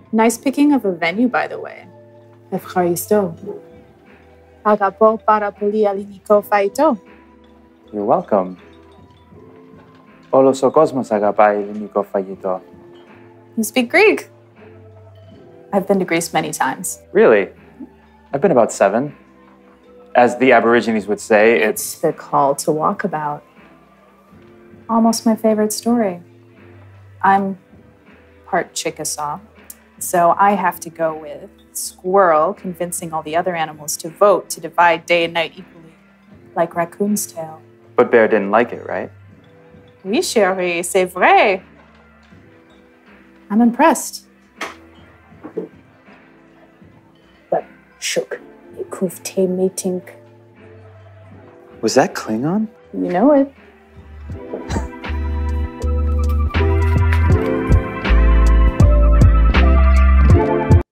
Nice picking of a venue, by the way. Ευχαριστώ. Αγαπώ πάρα πολύ ελληνικό φαγητό. You're welcome. Όλος ο κόσμος αγαπάει ελληνικό φαγητό. You speak Greek? I've been to Greece many times. Really? I've been about 7. As the Aborigines would say, It's the call to walk about. Almost my favorite story. I'm part Chickasaw, so I have to go with squirrel convincing all the other animals to vote to divide day and night equally, like raccoon's tail. But Bear didn't like it, right? Oui, chérie, c'est vrai. I'm impressed. But shook, écoute meeting. Was that Klingon? You know it.